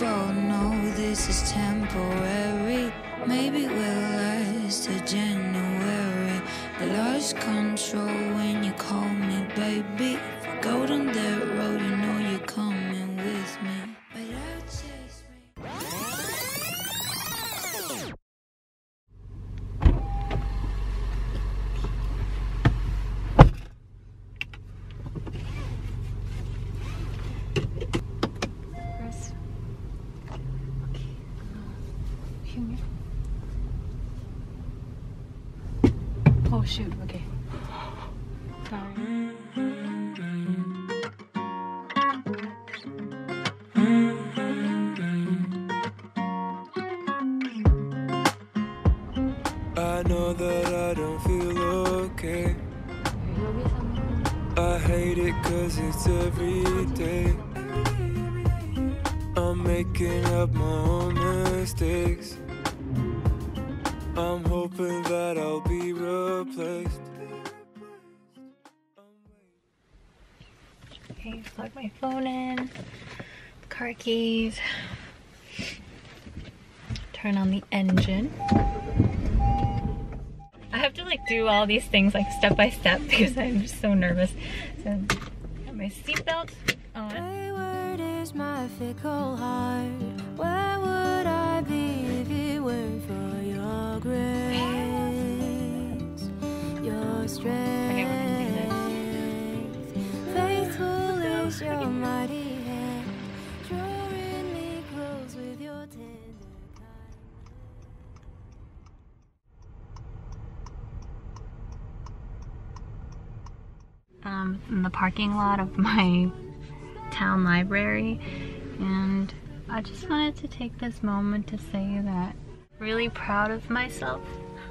both know this is temporary. Maybe we'll last to January. I lost control when you call me baby. If I go down that road, you know you're coming with me. But I chase me. Oh shoot, okay. Sorry. I know that I don't feel okay. I hate it cause it's every day. I'm making up my own mistakes. I'm hoping that I'll be replaced. Okay, plug my phone in. Car keys. Turn on the engine. I have to like do all these things like step by step because I'm just so nervous. So, got my seatbelt on. Wayward is my fickle heart. Where would I be if it weren't for your grace, your strength? Okay, we're gonna do Faithful is your mighty hand, drawing me close with your tender in the parking lot of my town library, and I just wanted to take this moment to say that I'm really proud of myself.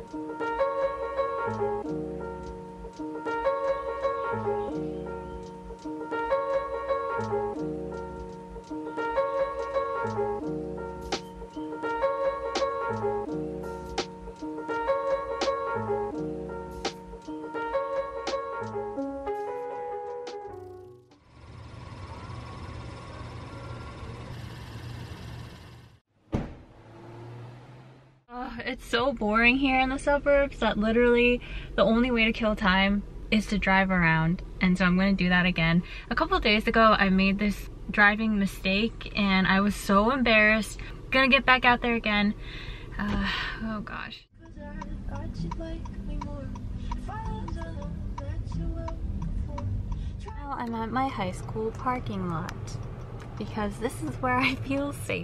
It's so boring here in the suburbs that literally the only way to kill time is to drive around, and so I'm going to do that again. A couple of days ago I made this driving mistake and I was so embarrassed. Gonna get back out there again. Oh gosh. Now I'm at my high school parking lot because this is where I feel safe.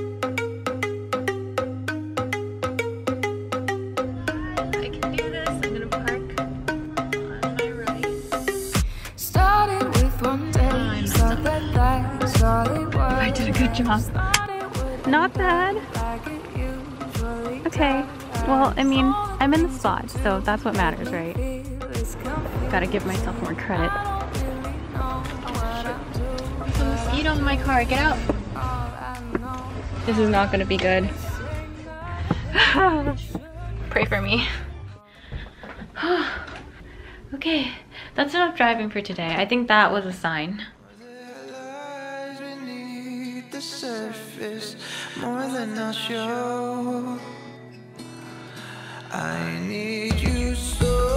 I did a good job. Not bad. Okay. Well, I mean, I'm in the spot, so that's what matters, right? Gotta give myself more credit. There's a mosquito in my car. Get out. This is not gonna be good. Pray for me. Okay, that's enough driving for today. I think that was a sign. Surface more than I'll show. I need you so.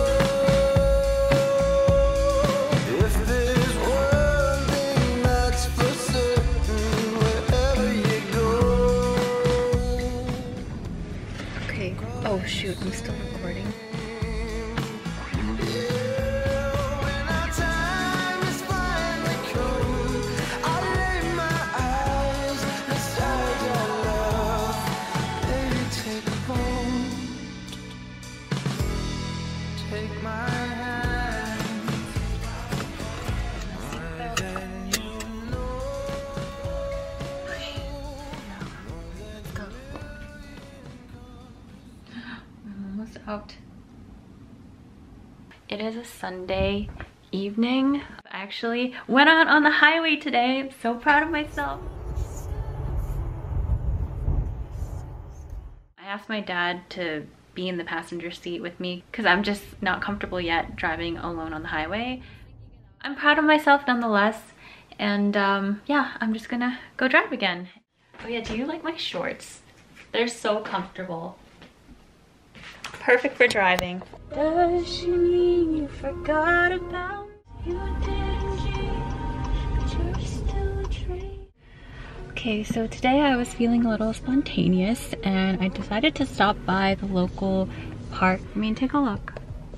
If there's one thing that's for certain, wherever you go. Okay. Oh shoot, I'm still recording. Out. It is a Sunday evening. I actually went out on the highway today. I'm so proud of myself. I asked my dad to be in the passenger seat with me because I'm just not comfortable yet driving alone on the highway. I'm proud of myself nonetheless, and yeah, I'm just gonna go drive again. Oh yeah, do you like my shorts? They're so comfortable. Perfect for driving. Does she mean you forgot about me? You didn't change, but you're still a dream. Okay, so today I was feeling a little spontaneous and I decided to stop by the local park. I mean, take a look.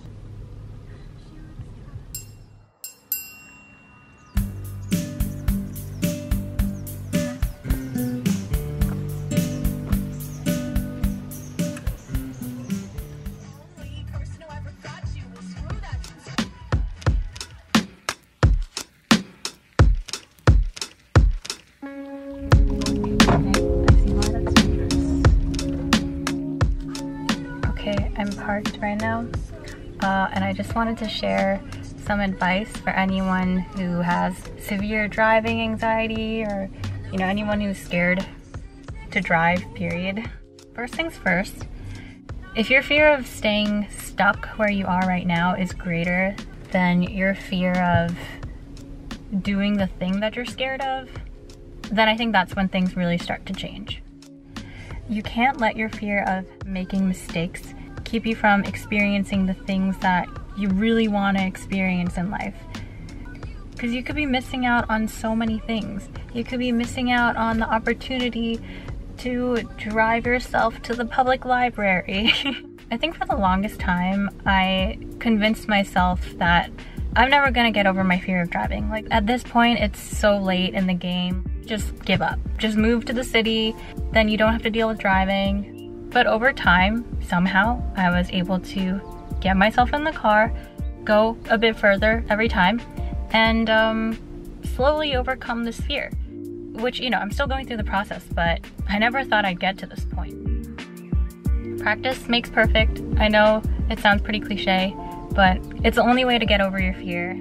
I'm parked right now and I just wanted to share some advice for anyone who has severe driving anxiety or anyone who's scared to drive, period. First things first, if your fear of staying stuck where you are right now is greater than your fear of doing the thing that you're scared of, then I think that's when things really start to change. You can't let your fear of making mistakes keep you from experiencing the things that you really want to experience in life. Because you could be missing out on so many things. You could be missing out on the opportunity to drive yourself to the public library. I think for the longest time, I convinced myself that I'm never gonna get over my fear of driving. Like, at this point, it's so late in the game. Just give up. Just move to the city, then you don't have to deal with driving. But over time, somehow, I was able to get myself in the car, go a bit further every time, and slowly overcome this fear. Which, I'm still going through the process, but I never thought I'd get to this point. Practice makes perfect. I know it sounds pretty cliche, but it's the only way to get over your fear.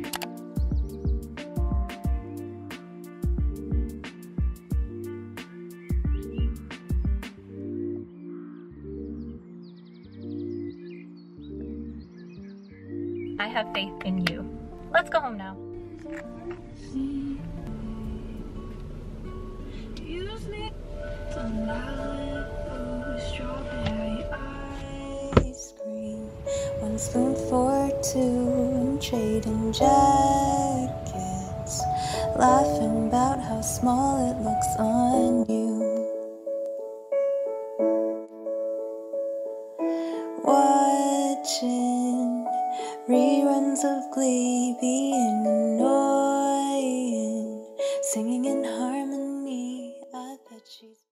I have faith in you. Let's go home now. Use me strawberry ice cream. 1 spoon for 2 and trading jackets, laughing about how small it looks on you. Watching reruns of Glee, being annoying, singing in harmony.